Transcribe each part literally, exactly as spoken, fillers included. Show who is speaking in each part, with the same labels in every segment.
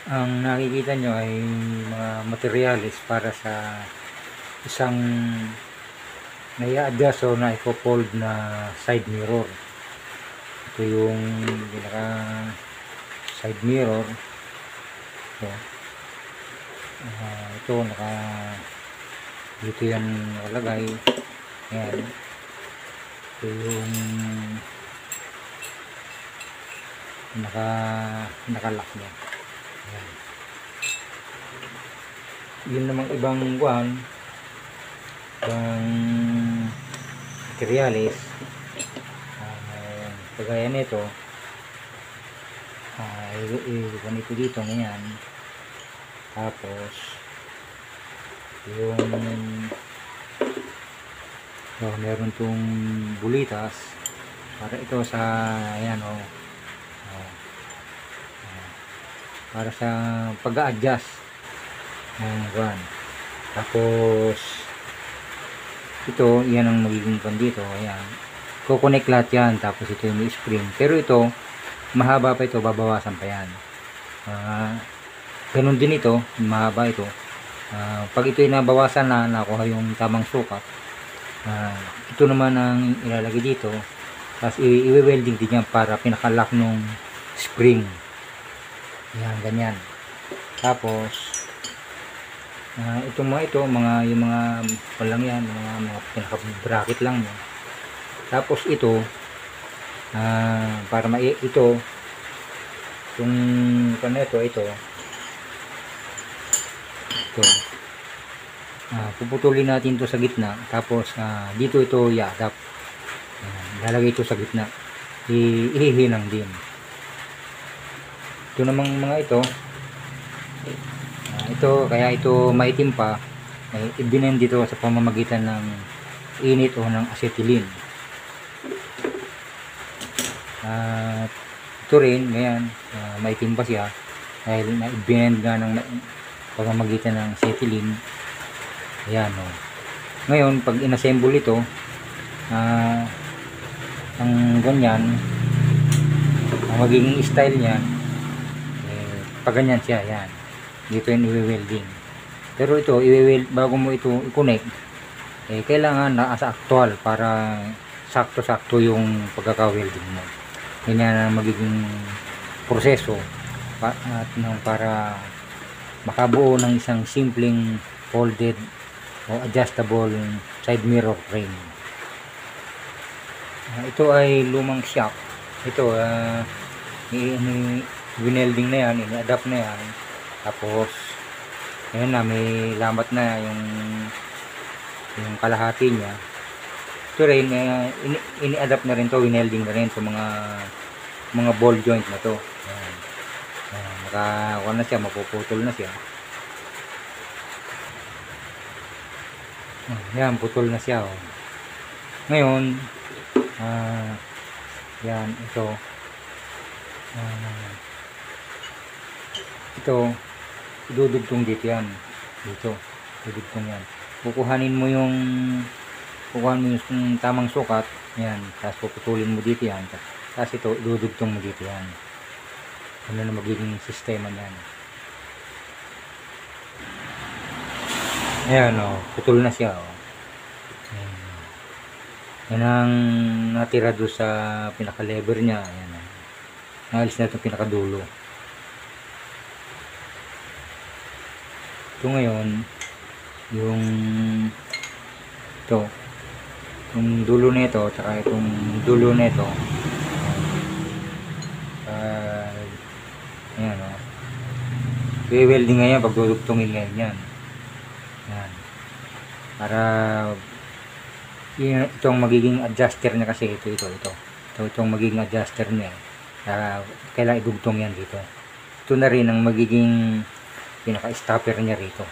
Speaker 1: Ang nakikita nyo ay mga materyales para sa isang nai-adjust o na-fold na side mirror. Ito yung pinaka side mirror. Ito, uh, ito naka dito yan nakalagay. Ayan. Ito yung naka nakalock niya. Ayan. Yun namang ibang buwan ibang materials, uh, kagaya nito, uh, ganito dito ngayon. Tapos yung so, meron tong bulitas para ito sa ayan o oh, oh, oh, para sa pag-a-adjust ng buwan. Tapos ito, yan ang magiging pan dito. Ayan, kukonek lahat yan. Tapos ito yung spring, pero ito mahaba pa, ito babawasan pa yan. Uh, ganun din ito, mahaba ito. Uh, pag ito ay nabawasan na, nakuha yung tamang sukat, uh, ito naman ang ilalagay dito. Tapos i-welding din yan para pinakalock nung spring. Yan, ganyan. Tapos uh, itong mga ito, mga yung mga walang yan, mga, mga pinaka bracket lang yan. Tapos ito uh, para ma ito yung ano ito ito ito uh, puputulin natin ito sa gitna. Tapos uh, dito ito i-adapt, uh, lalagay ito sa gitna, ihihinang din. Ito namang mga ito uh, ito kaya ito maitim pa, eh, ibinend dito sa pamamagitan ng init o ng acetylene. At uh, ito rin ngayon uh, maitim pa siya dahil na-blend nga ng pamamagitan ng acetylene. Ayan o. Oh. Ngayon pag inassemble ito, uh, ang ganyan ang magiging style niya, eh, pag ganyan siya. Ayan, dito yung i-welding. Pero ito i-weld bago mo ito i-connect, eh, kailangan nasa actual para sakto-sakto yung pagkaka-welding mo. Ganyan ang magiging proseso pa, at nang para makabuo ng isang simpleng folded o adjustable side mirror frame. Uh, ito ay lumang shock. Ito uh, winelding na yan, ini-adapt na yan. Tapos ayun na, may lamat na yung yung kalahati niya. Ito rin, uh, ini-adapt na rin to, winelding na rin to mga mga ball joint na to. Ayan. Ayan, nakakuha na siya, mapuputol na siya. Ayan, putol na siya. Oh. Ngayon, uh, yan, ito. Uh, ito, idudugtong dito yan. Dito, idudugtong yan. Kukuhanin mo yung kukuhan mo yung tamang sukat, yan, tapos puputulin mo dito yan, tapos ito idudugtong mo dito yan. Ano na magiging sistema niyan. Ayan o, oh, putol na siya o. Oh. Yan ang natira doon sa pinaka lever niya. Ayan o, oh. Naalis na itong pinakadulo. Ito ngayon yung ito yung dulo nito tsaka itong dulo nito, uh, ayan o, i-welding ngayon, pagdudugtungin ngayon yan, yan para yun, itong magiging adjuster niya kasi ito ito ito ito itong magiging adjuster niya, uh, kailangan idugtong yan dito. Ito na rin ang magiging pinaka stopper niya rito.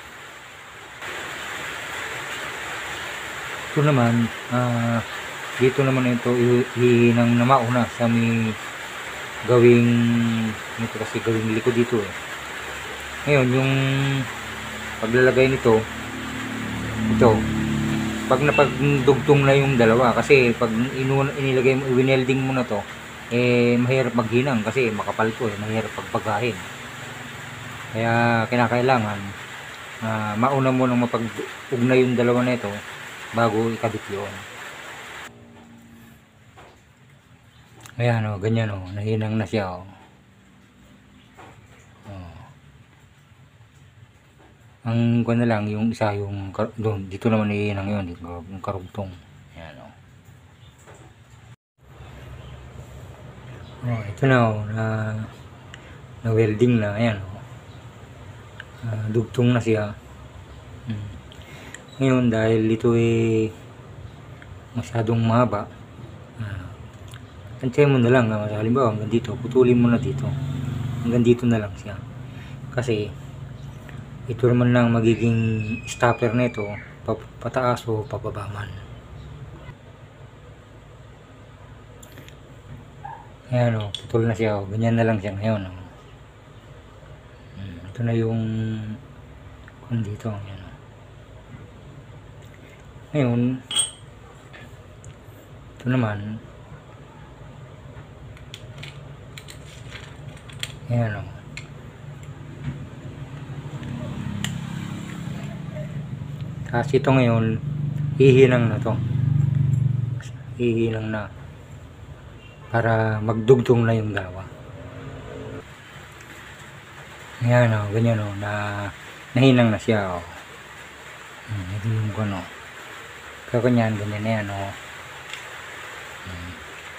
Speaker 1: Ito naman, uh, dito naman ito ihinang na mauna sa may gawing nito kasi gawing likod dito eh. Ngayon yung paglalagay nito, ito pag napagdugtong na yung dalawa, kasi pag inu inilagay mo, winelding mo na to, eh mahirap maghinang kasi makapal to eh, mahirap pagpagahin. Kaya kinakailangan uh, mauna mo nang mapag-ugnay yung dalawa na ito bago ikabit yun. Ayan o, ganyan o, nahinang na siya o. Oh. Ang kung na lang, yung isa yung doon, dito naman nahinang yun, yung karugtong. Ayan o. Oh, ito na o, na, na welding na, ayan o. Uh, dugtong na siya. Hmm. Ngayon dahil ito ay masyadong mahaba, uh, antay mo na lang, uh, halimbawa hanggang dito, putulin mo na dito, hanggang dito na lang siya, kasi ito naman lang magiging stopper na ito, pataas o pababa man. Ayan o, putol na siya o, ganyan na lang siya ngayon o. Hmm, ito na yung kung dito, ayan o. Ngayon ito naman, ayan o. Kasi ito ngayon, hihinang na to. Hihinang na. Para magdugtong na yung dalawa. Ayan o, ganyan o, na nahinang na siya o. Hmm, ito yung gano. Kakanyan, ganyan na yan o. Hmm.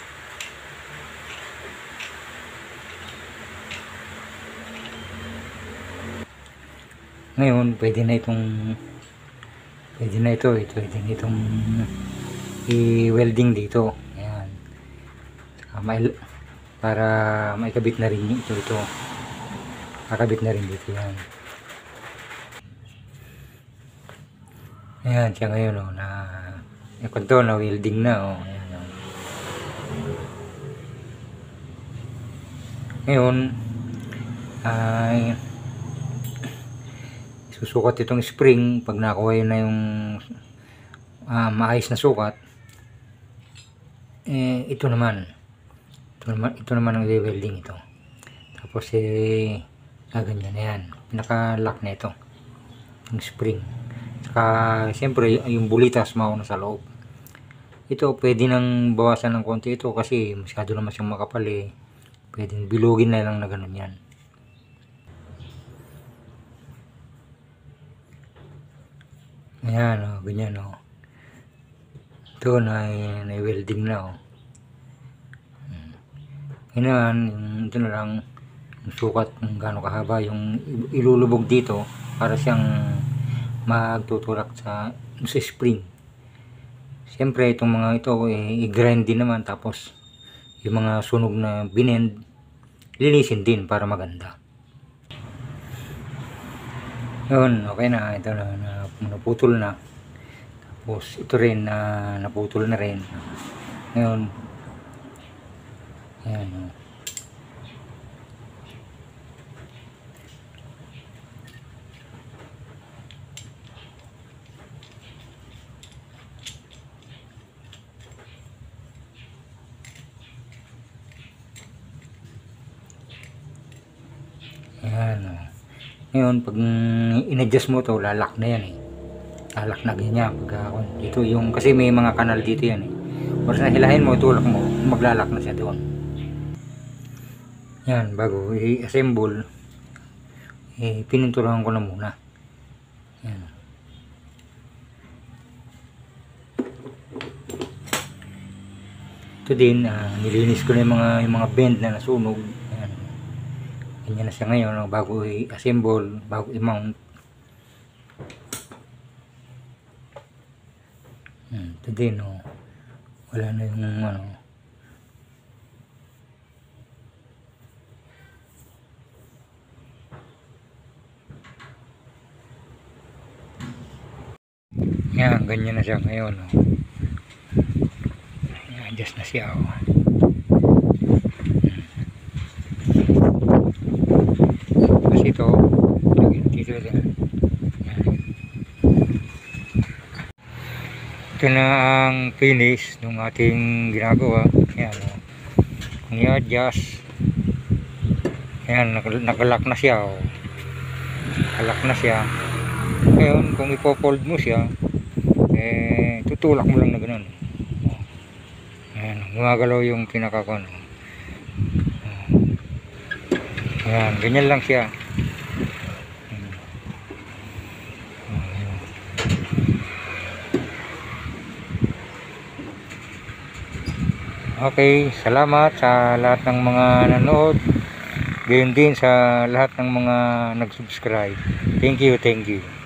Speaker 1: Ngayon, pwede na itong pwede na ito, ito, pwede na itong i-welding dito. Ayan. May, para maikabit na rin ito, ito. Kakabit na rin dito yan. Ayan siya ngayon o, na yung to, na welding na o. Ayan, o. Ngayon ay susukat itong spring. Pag nakuha yun na yung uh, maayos na sukat, eh, ito naman ito naman, ito naman ang welding ito. Tapos eh, ah, ganyan na yan, pinaka lock na ito yung spring. Saka siyempre yung bulitas mauna sa loob. Ito pwede nang bawasan ng konti ito kasi masyado naman siyang makapal eh. Pwedeng bilugin na lang na ganun yan. Ayan o, ganyan o. Ito na, na welding na o. Ngayon, ito na lang yung sukat kung gaano kahaba yung ilulubog dito para siyang magtutulak sa, sa spring. Siyempre itong mga ito eh, i-grind din naman, tapos yung mga sunog na binend linisin din para maganda. Yun, okay na, ito na, na naputol na. Tapos ito rin na uh, naputol na rin. Ngayon ayan o. Ayan o. Ngayon pag in-adjust mo to, lalak na yan eh. Lalak na ganyan pag uh, dito yung, kasi may mga kanal dito yan eh. Once na hilahin mo, tulak mo, maglalak na siya doon. Yan, bago i-assemble, eh, pininturahan ko na muna. Yan. Ito din, uh, nilinis ko na yung mga, yung mga bend na nasunog. Yan. Ganyan na siya ngayon, bago i-assemble, bago i-mount. Hmm, ito din, oh. Wala na yung ano. Yan, ganyan na siya ngayon, oh. Adjust na siya, oh. Hmm. Kasi ito, dito din. Ito na ang finish ng ating ginagawa. Ayan, oh. Kung i-adjust, ayan, nakalock na siya, oh. halak na siya. Ngayon kung ipo-fold mo siya, eh tutulak mo lang na ganun. Ayan, gumagalaw yung kinakakon. Ayan, ganyan lang siya. Okay, salamat sa lahat ng mga nanood. Gayon din sa lahat ng mga nag-subscribe. Thank you, thank you.